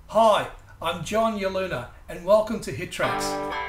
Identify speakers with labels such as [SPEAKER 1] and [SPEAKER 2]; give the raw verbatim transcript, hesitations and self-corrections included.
[SPEAKER 1] Hi, I'm John Yaluna and welcome to Hit Tracks.